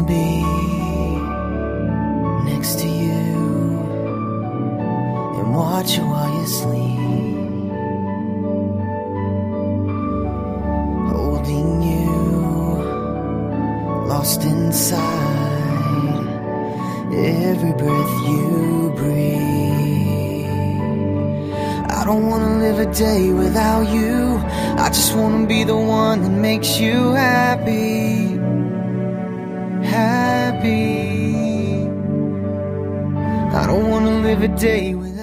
be next to you and watch you while you sleep, holding you, lost inside every breath you breathe. I don't wanna live a day without you. I just wanna be the one that makes you happy, happy. I don't wanna live a day without you.